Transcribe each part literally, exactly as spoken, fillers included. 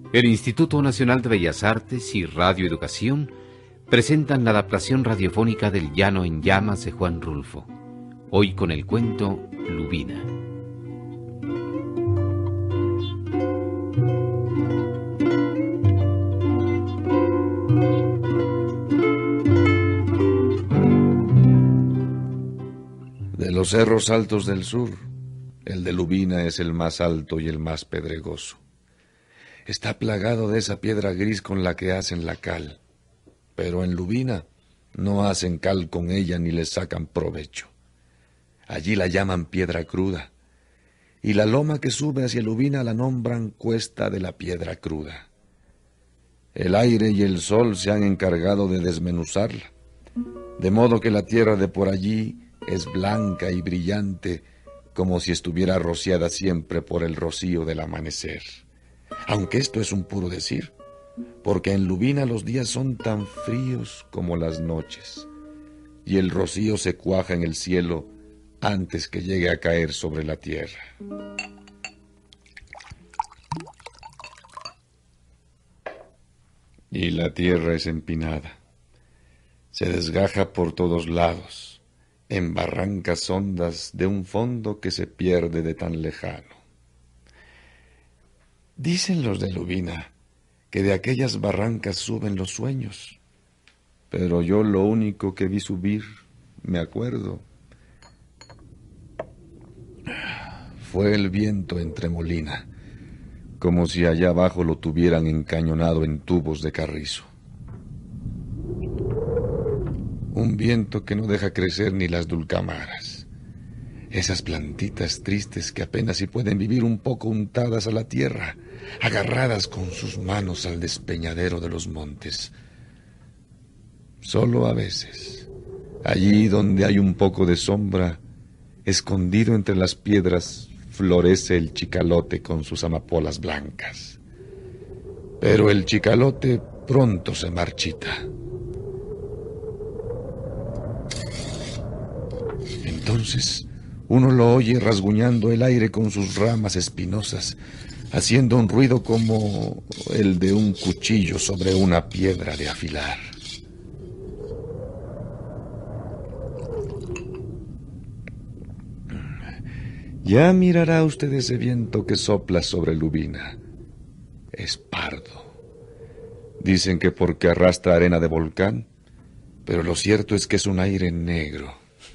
El Instituto Nacional de Bellas Artes y Radio Educación presentan la adaptación radiofónica del Llano en Llamas de Juan Rulfo, hoy con el cuento Lubina. De los cerros altos del sur, el de Lubina es el más alto y el más pedregoso. Está plagado de esa piedra gris con la que hacen la cal, pero en Lubina no hacen cal con ella ni le sacan provecho. Allí la llaman piedra cruda, y la loma que sube hacia Lubina la nombran cuesta de la piedra cruda. El aire y el sol se han encargado de desmenuzarla, de modo que la tierra de por allí es blanca y brillante, como si estuviera rociada siempre por el rocío del amanecer. Aunque esto es un puro decir, porque en Lubina los días son tan fríos como las noches, y el rocío se cuaja en el cielo antes que llegue a caer sobre la tierra. Y la tierra es empinada, se desgaja por todos lados, en barrancas hondas de un fondo que se pierde de tan lejano. Dicen los de Lubina que de aquellas barrancas suben los sueños, pero yo lo único que vi subir, me acuerdo, fue el viento en tremolina, como si allá abajo lo tuvieran encañonado en tubos de carrizo. Un viento que no deja crecer ni las dulcamaras, esas plantitas tristes que apenas si pueden vivir un poco untadas a la tierra, agarradas con sus manos al despeñadero de los montes. Solo a veces, allí donde hay un poco de sombra, escondido entre las piedras, florece el chicalote con sus amapolas blancas. Pero el chicalote pronto se marchita. Entonces uno lo oye rasguñando el aire con sus ramas espinosas, haciendo un ruido como el de un cuchillo sobre una piedra de afilar. Ya mirará usted ese viento que sopla sobre Lubina. Es pardo. Dicen que porque arrastra arena de volcán, pero lo cierto es que es un aire negro.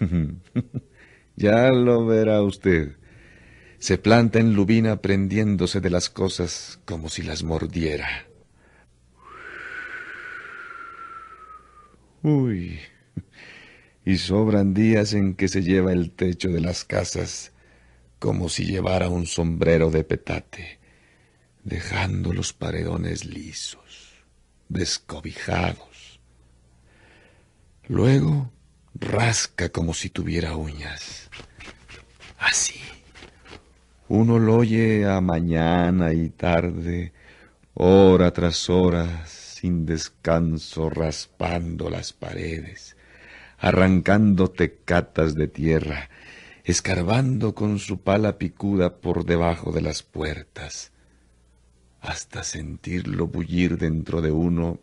Ya lo verá usted. Se planta en Lubina prendiéndose de las cosas como si las mordiera. Uy, y sobran días en que se lleva el techo de las casas como si llevara un sombrero de petate, dejando los paredones lisos, descobijados. Luego rasca como si tuviera uñas. Así. Uno lo oye a mañana y tarde, hora tras hora, sin descanso, raspando las paredes, arrancando tecatas de tierra, escarbando con su pala picuda por debajo de las puertas, hasta sentirlo bullir dentro de uno,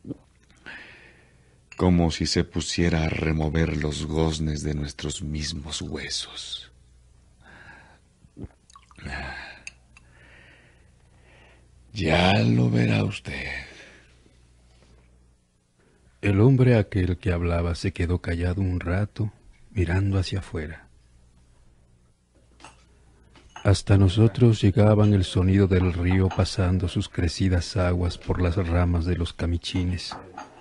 como si se pusiera a remover los goznes de nuestros mismos huesos. Ya lo verá usted. El hombre aquel que hablaba se quedó callado un rato, mirando hacia afuera. Hasta nosotros llegaban el sonido del río pasando sus crecidas aguas por las ramas de los camichines,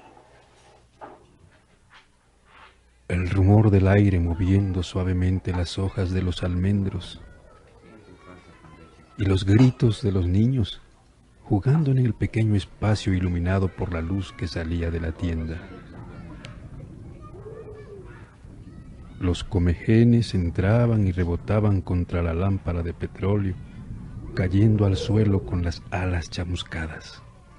el rumor del aire moviendo suavemente las hojas de los almendros y los gritos de los niños jugando en el pequeño espacio iluminado por la luz que salía de la tienda. Los comejenes entraban y rebotaban contra la lámpara de petróleo, cayendo al suelo con las alas chamuscadas.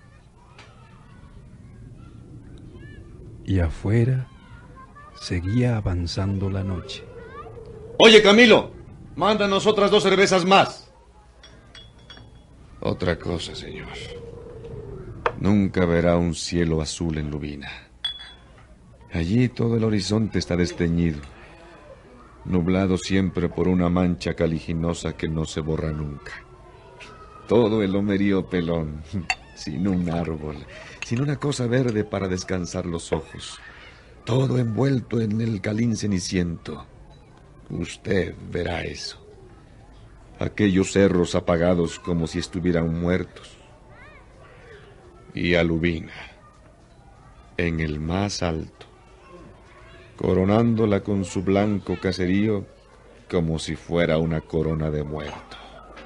Y afuera seguía avanzando la noche. Oye, Camilo, mándanos otras dos cervezas más. Otra cosa, señor. Nunca verá un cielo azul en Lubina. Allí todo el horizonte está desteñido, nublado siempre por una mancha caliginosa que no se borra nunca. Todo el lomerío pelón, sin un árbol, sin una cosa verde para descansar los ojos. Todo envuelto en el calín ceniciento. Usted verá eso. Aquellos cerros apagados como si estuvieran muertos. Y a Lubina, en el más alto, coronándola con su blanco caserío como si fuera una corona de muerto.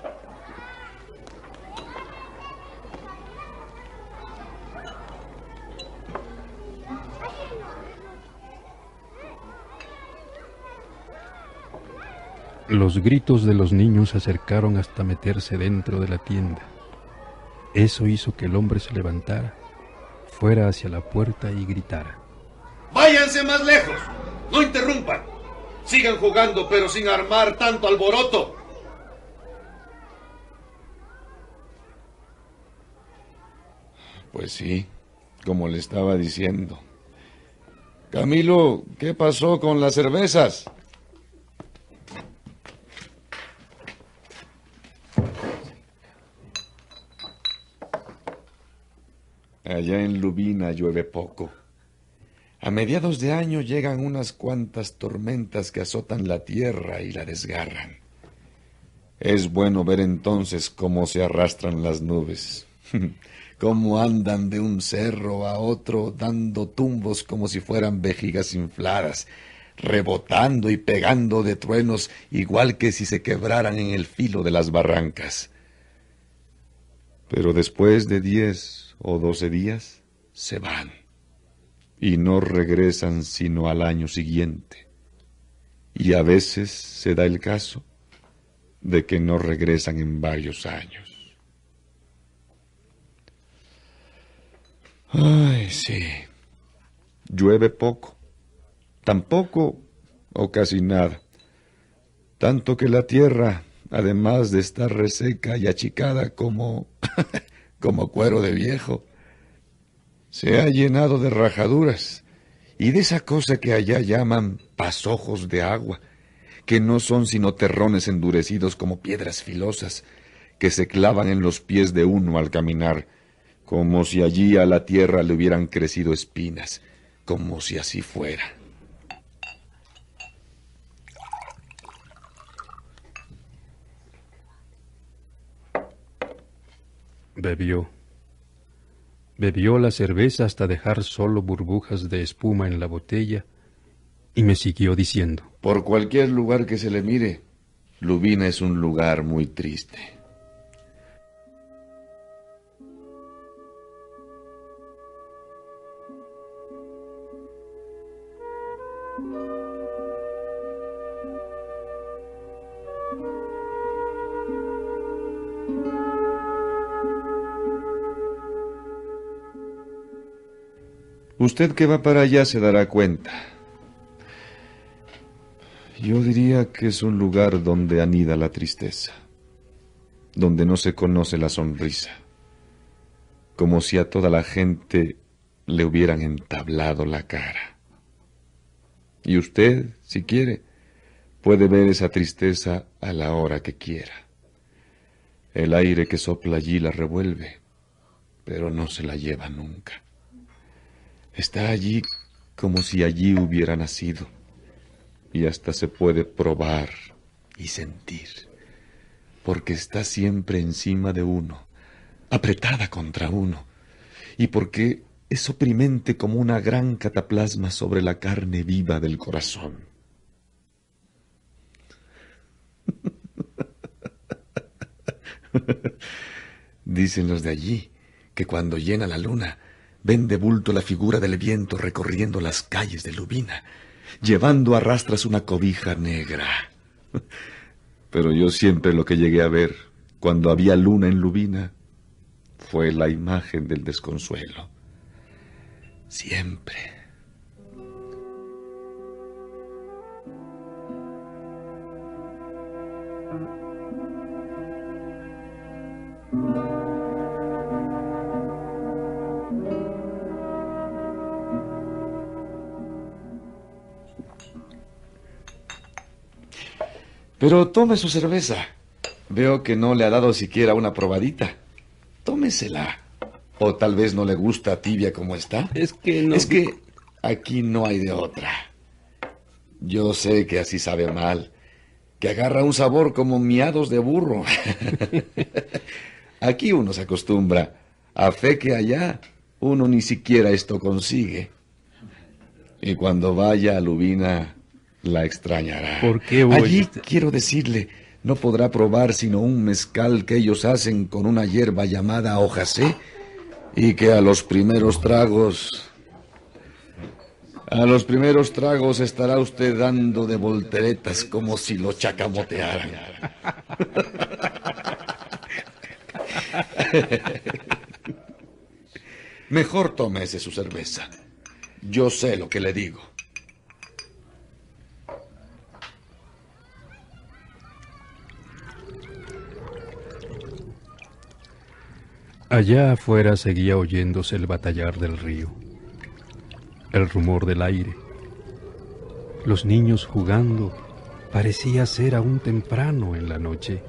Los gritos de los niños se acercaron hasta meterse dentro de la tienda. Eso hizo que el hombre se levantara, fuera hacia la puerta y gritara: ¡Váyanse más lejos! ¡No interrumpan! Sigan jugando, pero sin armar tanto alboroto. Pues sí, como le estaba diciendo. Camilo, ¿qué pasó con las cervezas? Allá en Lubina llueve poco. A mediados de año llegan unas cuantas tormentas que azotan la tierra y la desgarran. Es bueno ver entonces cómo se arrastran las nubes, cómo andan de un cerro a otro dando tumbos como si fueran vejigas infladas, rebotando y pegando de truenos igual que si se quebraran en el filo de las barrancas. Pero después de diez o doce días se van y no regresan sino al año siguiente. Y a veces se da el caso de que no regresan en varios años. Ay, sí. Llueve poco, tampoco o casi nada. Tanto que la tierra, además de estar reseca y achicada como, como cuero de viejo, se ha llenado de rajaduras y de esa cosa que allá llaman pasojos de agua, que no son sino terrones endurecidos como piedras filosas, que se clavan en los pies de uno al caminar, como si allí a la tierra le hubieran crecido espinas, como si así fuera. Bebió. Bebió la cerveza hasta dejar solo burbujas de espuma en la botella y me siguió diciendo: Por cualquier lugar que se le mire, Lubina es un lugar muy triste. Usted que va para allá se dará cuenta. Yo diría que es un lugar donde anida la tristeza, donde no se conoce la sonrisa, como si a toda la gente le hubieran entablado la cara. Y usted, si quiere, puede ver esa tristeza a la hora que quiera. El aire que sopla allí la revuelve, pero no se la lleva nunca. Está allí como si allí hubiera nacido, y hasta se puede probar y sentir, porque está siempre encima de uno, apretada contra uno, y porque es oprimente como una gran cataplasma sobre la carne viva del corazón. Dicen los de allí que cuando llena la luna, ven de bulto la figura del viento recorriendo las calles de Lubina, llevando a rastras una cobija negra. Pero yo siempre lo que llegué a ver, cuando había luna en Lubina, fue la imagen del desconsuelo. Siempre. Pero tome su cerveza. Veo que no le ha dado siquiera una probadita. Tómesela. O tal vez no le gusta tibia como está. Es que no... Es que aquí no hay de otra. Yo sé que así sabe mal, que agarra un sabor como miados de burro. Aquí uno se acostumbra, a fe que allá uno ni siquiera esto consigue. Y cuando vaya a Lubina, la extrañará. ¿Por qué voy? Allí, quiero decirle, no podrá probar sino un mezcal que ellos hacen con una hierba llamada hojasé, y que a los primeros tragos... A los primeros tragos estará usted dando de volteretas como si lo chacamotearan. Mejor tómese su cerveza. Yo sé lo que le digo. Allá afuera seguía oyéndose el batallar del río, el rumor del aire. Los niños jugando, parecía ser aún temprano en la noche.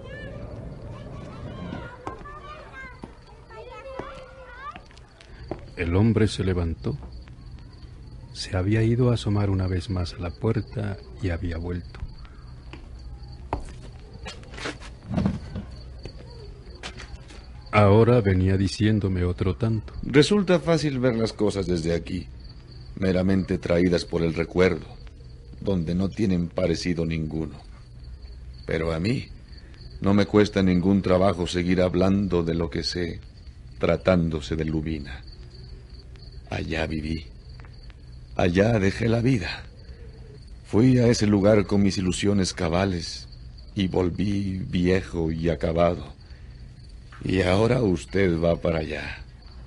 El hombre se levantó, se había ido a asomar una vez más a la puerta y había vuelto. Ahora venía diciéndome otro tanto. Resulta fácil ver las cosas desde aquí, meramente traídas por el recuerdo, donde no tienen parecido ninguno. Pero a mí no me cuesta ningún trabajo seguir hablando de lo que sé, tratándose de Lubina. Allá viví, allá dejé la vida. Fui a ese lugar con mis ilusiones cabales y volví viejo y acabado. Y ahora usted va para allá.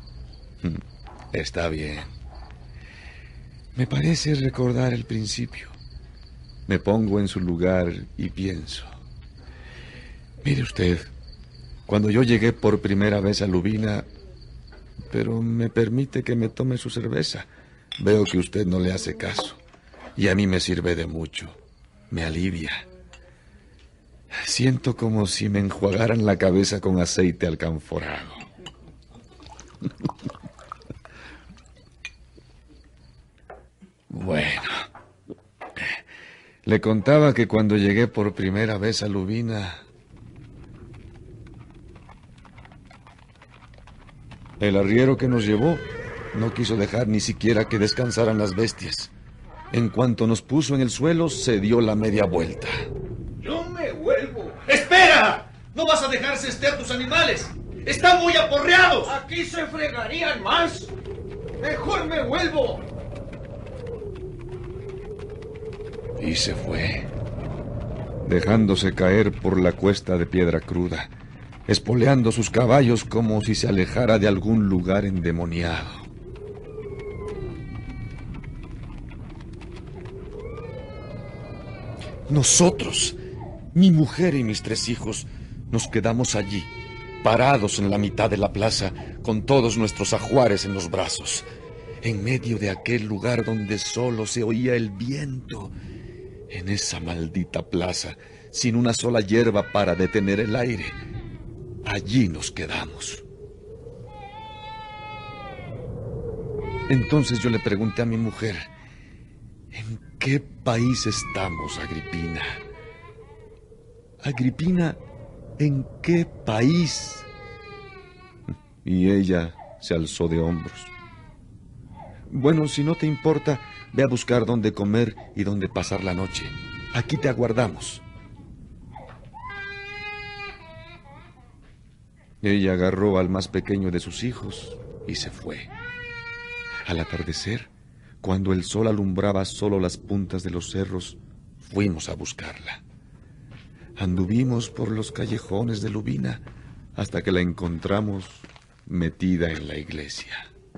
Está bien. Me parece recordar el principio. Me pongo en su lugar y pienso. Mire usted, cuando yo llegué por primera vez a Lubina, pero me permite que me tome su cerveza. Veo que usted no le hace caso. Y a mí me sirve de mucho. Me alivia. Siento como si me enjuagaran la cabeza con aceite alcanforado. Bueno, le contaba que cuando llegué por primera vez a Lubina, el arriero que nos llevó no quiso dejar ni siquiera que descansaran las bestias. En cuanto nos puso en el suelo, se dio la media vuelta. ¡Yo me vuelvo! ¡Espera! ¡No vas a dejar cestear tus animales! ¡Están muy aporreados! ¡Aquí se fregarían más! ¡Mejor me vuelvo! Y se fue, dejándose caer por la cuesta de piedra cruda, espoleando sus caballos como si se alejara de algún lugar endemoniado. Nosotros, mi mujer y mis tres hijos, nos quedamos allí, parados en la mitad de la plaza, con todos nuestros ajuares en los brazos, en medio de aquel lugar donde solo se oía el viento, en esa maldita plaza, sin una sola hierba para detener el aire. Allí nos quedamos. Entonces yo le pregunté a mi mujer, ¿en qué país estamos, Agripina? Agripina, ¿en qué país? Y ella se alzó de hombros. Bueno, si no te importa, ve a buscar dónde comer y dónde pasar la noche. Aquí te aguardamos. Ella agarró al más pequeño de sus hijos y se fue. Al atardecer, cuando el sol alumbraba solo las puntas de los cerros, fuimos a buscarla. Anduvimos por los callejones de Lubina hasta que la encontramos metida en la iglesia.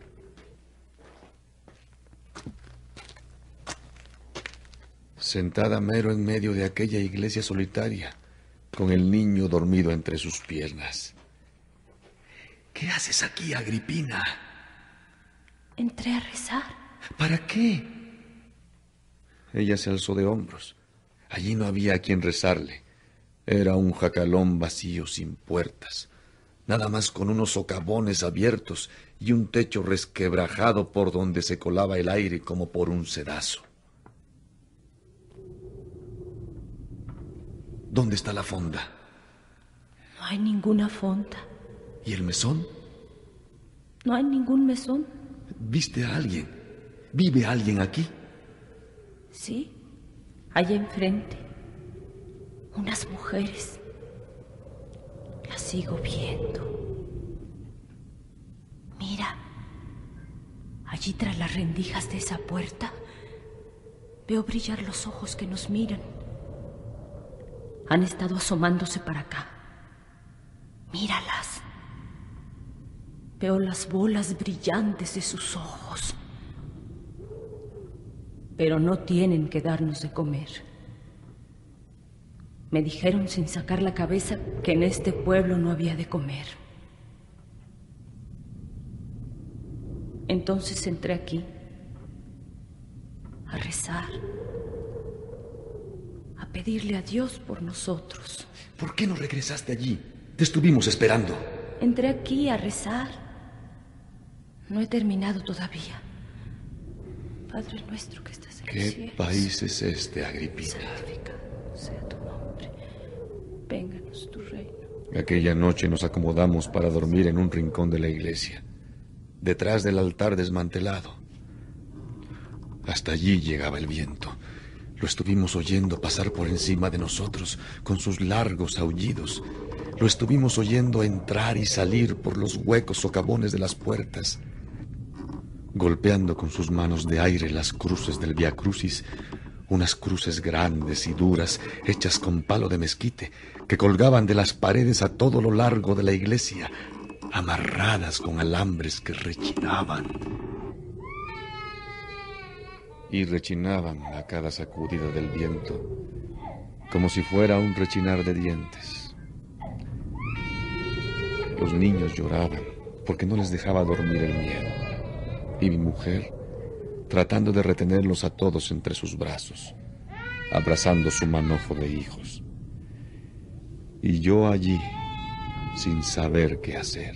Sentada mero en medio de aquella iglesia solitaria, con el niño dormido entre sus piernas. ¿Qué haces aquí, Agripina? Entré a rezar. ¿Para qué? Ella se alzó de hombros. Allí no había a quien rezarle. Era un jacalón vacío sin puertas, nada más con unos socavones abiertos y un techo resquebrajado por donde se colaba el aire como por un sedazo. ¿Dónde está la fonda? No hay ninguna fonda. ¿Y el mesón? No hay ningún mesón. ¿Viste a alguien? ¿Vive alguien aquí? Sí, allá enfrente. Unas mujeres. Las sigo viendo. Mira, allí tras las rendijas de esa puerta, veo brillar los ojos que nos miran. Han estado asomándose para acá. Míralas. Veo las bolas brillantes de sus ojos. Pero no tienen que darnos de comer. Me dijeron sin sacar la cabeza que en este pueblo no había de comer. Entonces entré aquí a rezar, a pedirle a Dios por nosotros. ¿Por qué no regresaste allí? Te estuvimos esperando. Entré aquí a rezar. No he terminado todavía. Padre nuestro que estás en el cielo. ¿Qué país es este, Agripina? Santificado sea tu nombre. Vénganos tu reino. Aquella noche nos acomodamos para dormir en un rincón de la iglesia, detrás del altar desmantelado. Hasta allí llegaba el viento. Lo estuvimos oyendo pasar por encima de nosotros con sus largos aullidos. Lo estuvimos oyendo entrar y salir por los huecos socavones de las puertas, golpeando con sus manos de aire las cruces del Vía Crucis, unas cruces grandes y duras, hechas con palo de mezquite, que colgaban de las paredes a todo lo largo de la iglesia, amarradas con alambres que rechinaban. Y rechinaban a cada sacudida del viento, como si fuera un rechinar de dientes. Los niños lloraban porque no les dejaba dormir el miedo. Y mi mujer, tratando de retenerlos a todos entre sus brazos, abrazando su manojo de hijos. Y yo allí, sin saber qué hacer.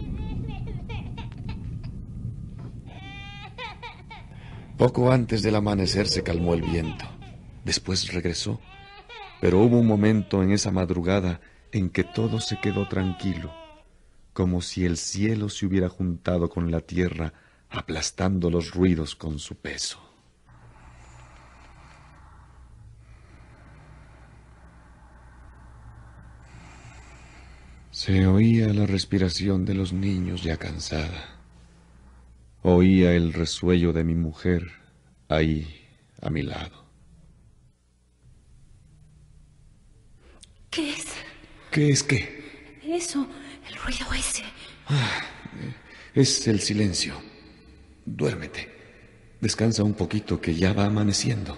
Poco antes del amanecer se calmó el viento. Después regresó. Pero hubo un momento en esa madrugada en que todo se quedó tranquilo, como si el cielo se hubiera juntado con la tierra, aplastando los ruidos con su peso. Se oía la respiración de los niños ya cansada. Oía el resuello de mi mujer ahí a mi lado. ¿Qué es? ¿Qué es qué? Eso, el ruido ese. Ah, es el silencio. Duérmete. Descansa un poquito que ya va amaneciendo.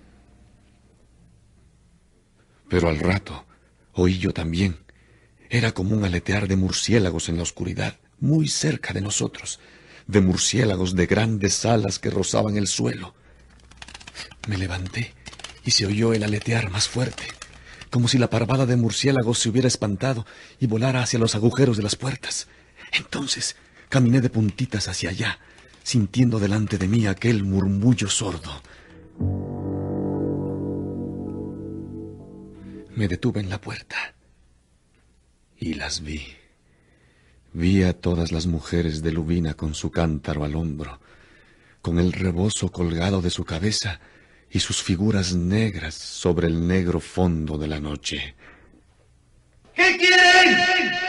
Pero al rato oí yo también. Era como un aletear de murciélagos en la oscuridad, muy cerca de nosotros, de murciélagos de grandes alas que rozaban el suelo. Me levanté y se oyó el aletear más fuerte, como si la parvada de murciélagos se hubiera espantado y volara hacia los agujeros de las puertas. Entonces caminé de puntitas hacia allá, sintiendo delante de mí aquel murmullo sordo. Me detuve en la puerta y las vi. Vi a todas las mujeres de Lubina con su cántaro al hombro, con el rebozo colgado de su cabeza y sus figuras negras sobre el negro fondo de la noche. ¿Qué quieren?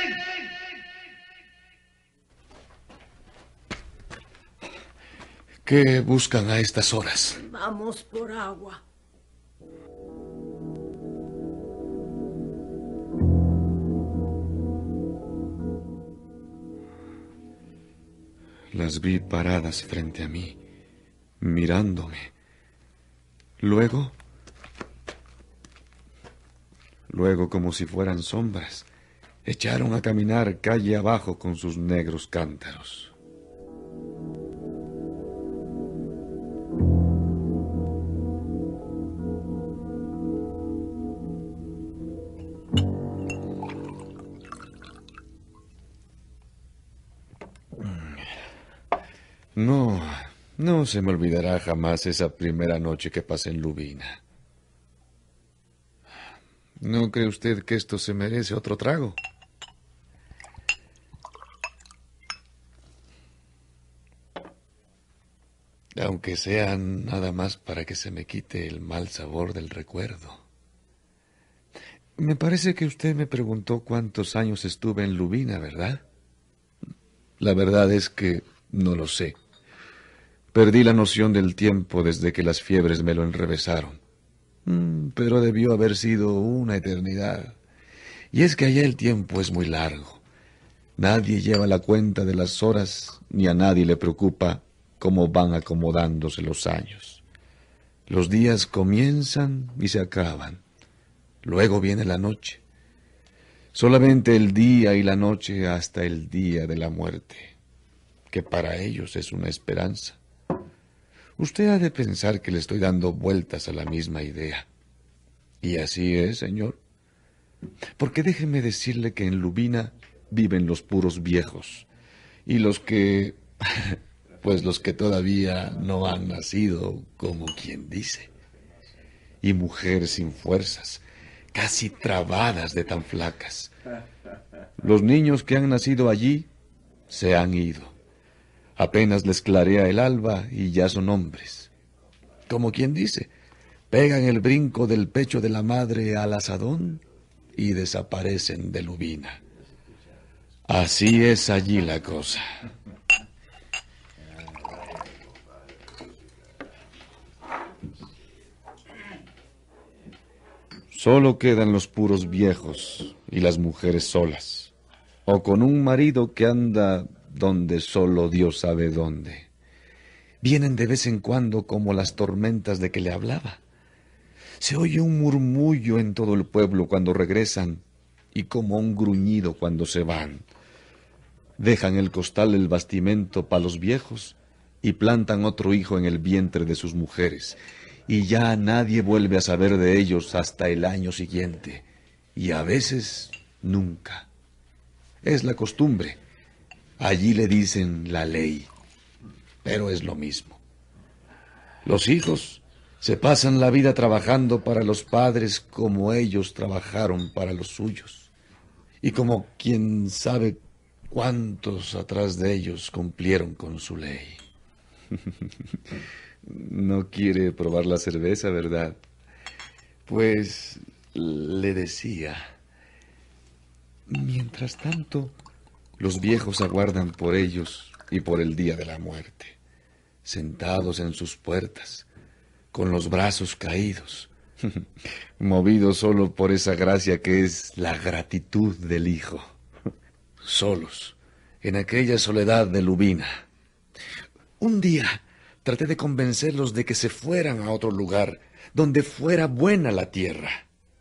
¿Qué buscan a estas horas? Vamos por agua. Las vi paradas frente a mí, mirándome. Luego, luego como si fueran sombras, echaron a caminar calle abajo con sus negros cántaros. No, no se me olvidará jamás esa primera noche que pasé en Lubina. ¿No cree usted que esto se merece otro trago? Aunque sea nada más para que se me quite el mal sabor del recuerdo. Me parece que usted me preguntó cuántos años estuve en Lubina, ¿verdad? La verdad es que no lo sé. Perdí la noción del tiempo desde que las fiebres me lo enrevesaron. Mm, pero debió haber sido una eternidad. Y es que allá el tiempo es muy largo. Nadie lleva la cuenta de las horas, ni a nadie le preocupa cómo van acomodándose los años. Los días comienzan y se acaban. Luego viene la noche. Solamente el día y la noche hasta el día de la muerte, que para ellos es una esperanza. Usted ha de pensar que le estoy dando vueltas a la misma idea. Y así es, señor. Porque déjeme decirle que en Lubina viven los puros viejos, y los que... pues los que todavía no han nacido, como quien dice. Y mujeres sin fuerzas, casi trabadas de tan flacas. Los niños que han nacido allí se han ido. Apenas les clarea el alba y ya son hombres. Como quien dice, pegan el brinco del pecho de la madre al asadón y desaparecen de Lubina. Así es allí la cosa. Solo quedan los puros viejos y las mujeres solas, o con un marido que anda donde solo Dios sabe dónde. Vienen de vez en cuando como las tormentas de que le hablaba. Se oye un murmullo en todo el pueblo cuando regresan y como un gruñido cuando se van. Dejan el costal el bastimento para los viejos y plantan otro hijo en el vientre de sus mujeres. Y ya nadie vuelve a saber de ellos hasta el año siguiente, y a veces nunca. Es la costumbre. Allí le dicen la ley, pero es lo mismo. Los hijos se pasan la vida trabajando para los padres como ellos trabajaron para los suyos, y como quien sabe cuántos atrás de ellos cumplieron con su ley. No quiere probar la cerveza, ¿verdad? Pues le decía. Mientras tanto, los viejos aguardan por ellos y por el día de la muerte, sentados en sus puertas, con los brazos caídos, movidos solo por esa gracia que es la gratitud del hijo. Solos, en aquella soledad de Lubina. Un día traté de convencerlos de que se fueran a otro lugar, donde fuera buena la tierra.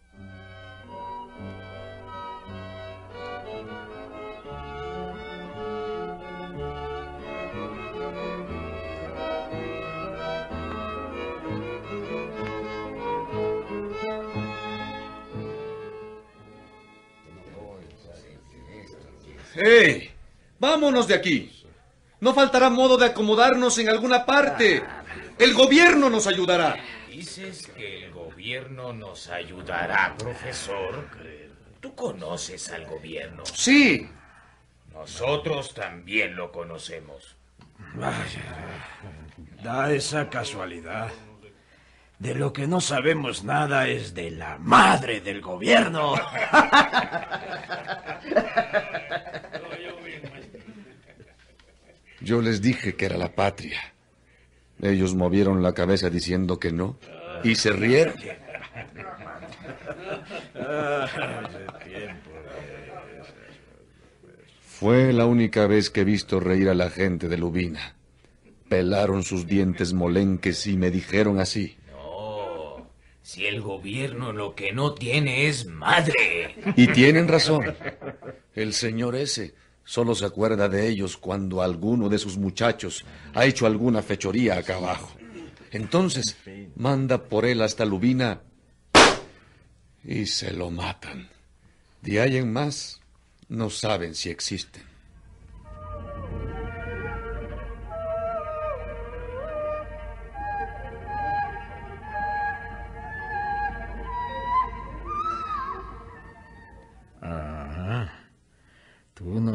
¡Hey! ¡Vámonos de aquí! No faltará modo de acomodarnos en alguna parte. El gobierno nos ayudará. Dices que el gobierno nos ayudará, profesor. ¿Tú conoces al gobierno? Sí. Nosotros también lo conocemos. Vaya, da esa casualidad. De lo que no sabemos nada es de la madre del gobierno. Yo les dije que era la patria. Ellos movieron la cabeza diciendo que no, y se rieron. Fue la única vez que he visto reír a la gente de Lubina. Pelaron sus dientes molenques y me dijeron así. No, si el gobierno lo que no tiene es madre. Y tienen razón. El señor ese solo se acuerda de ellos cuando alguno de sus muchachos ha hecho alguna fechoría acá abajo. Entonces manda por él hasta Lubina y se lo matan. De ahí en más no saben si existen.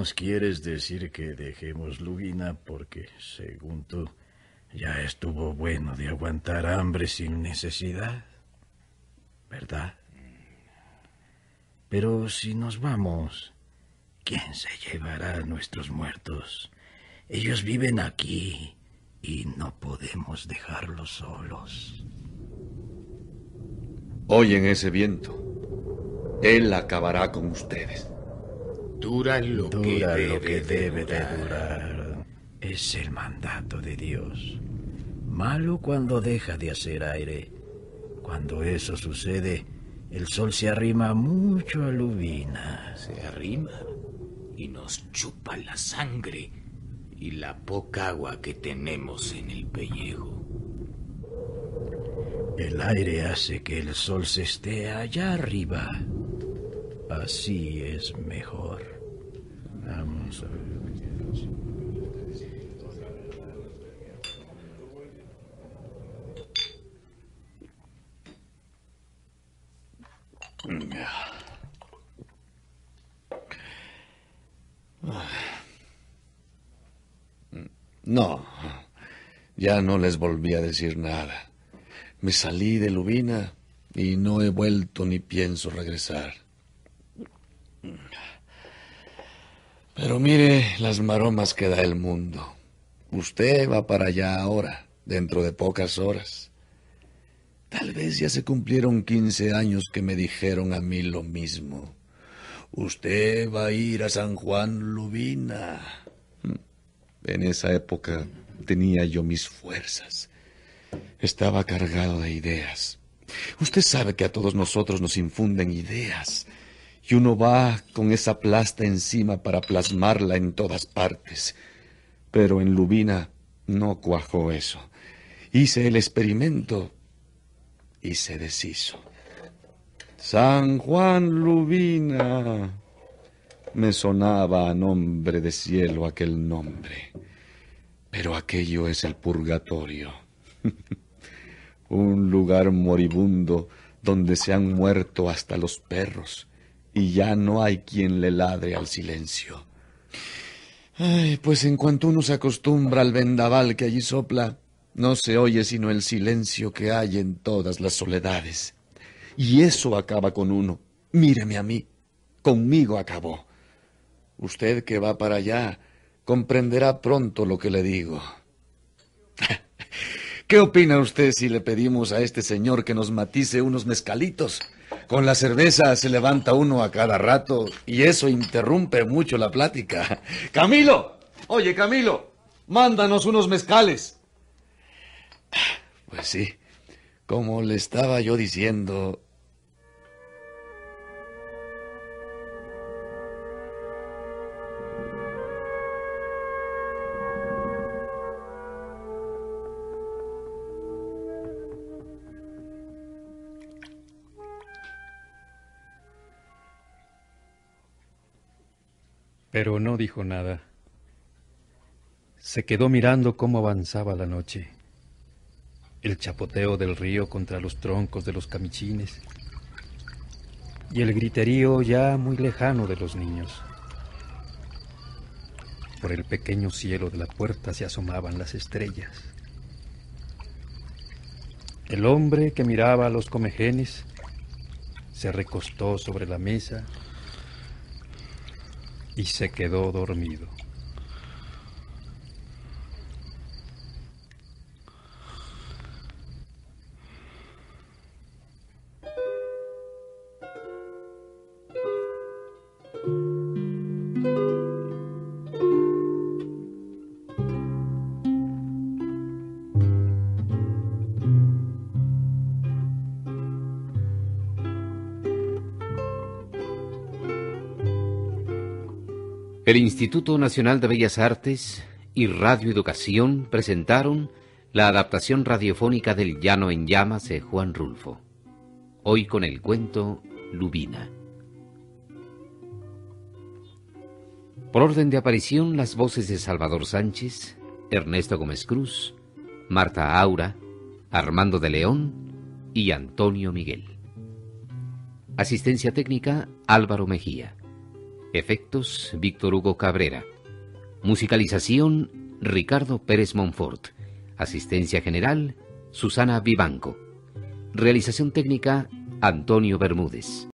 nos quieres decir que dejemos Lubina porque, según tú, ya estuvo bueno de aguantar hambre sin necesidad, ¿verdad? Pero si nos vamos, ¿quién se llevará a nuestros muertos? Ellos viven aquí y no podemos dejarlos solos. Oyen ese viento. Él acabará con ustedes. Dura lo Dura que debe, lo que debe de de durar. durar. Es el mandato de Dios. Malo cuando deja de hacer aire. Cuando eso sucede, el sol se arrima mucho a Lubina. Se arrima y nos chupa la sangre y la poca agua que tenemos en el pellejo. El aire hace que el sol se esté allá arriba. Así es mejor. Vamos a ver. No, ya no les volví a decir nada. Me salí de Lubina y no he vuelto ni pienso regresar. Pero mire las maromas que da el mundo. Usted va para allá ahora, dentro de pocas horas. Tal vez ya se cumplieron quince años que me dijeron a mí lo mismo. Usted va a ir a San Juan Lubina. En esa época tenía yo mis fuerzas. Estaba cargado de ideas. Usted sabe que a todos nosotros nos infunden ideas. Y uno va con esa plasta encima para plasmarla en todas partes. Pero en Lubina no cuajó eso. Hice el experimento y se deshizo. San Juan Lubina. Me sonaba a nombre de cielo aquel nombre. Pero aquello es el purgatorio. Un lugar moribundo donde se han muerto hasta los perros y ya no hay quien le ladre al silencio. Ay, pues en cuanto uno se acostumbra al vendaval que allí sopla, no se oye sino el silencio que hay en todas las soledades. Y eso acaba con uno. Míreme a mí. Conmigo acabó. Usted que va para allá comprenderá pronto lo que le digo. ¿Qué opina usted si le pedimos a este señor que nos matice unos mezcalitos? Con la cerveza se levanta uno a cada rato y eso interrumpe mucho la plática. ¡Camilo! Oye, Camilo, mándanos unos mezcales. Pues sí, como le estaba yo diciendo... Pero no dijo nada. Se quedó mirando cómo avanzaba la noche, el chapoteo del río contra los troncos de los camichines y el griterío ya muy lejano de los niños. Por el pequeño cielo de la puerta se asomaban las estrellas. El hombre que miraba a los comejenes se recostó sobre la mesa y se quedó dormido. El Instituto Nacional de Bellas Artes y Radio Educación presentaron la adaptación radiofónica del Llano en Llamas de Juan Rulfo. Hoy con el cuento Lubina. Por orden de aparición, las voces de Salvador Sánchez, Ernesto Gómez Cruz, Marta Aura, Armando de León y Antonio Miguel. Asistencia técnica, Álvaro Mejía. Efectos, Víctor Hugo Cabrera. Musicalización, Ricardo Pérez Monfort. Asistencia general, Susana Vivanco. Realización técnica, Antonio Bermúdez.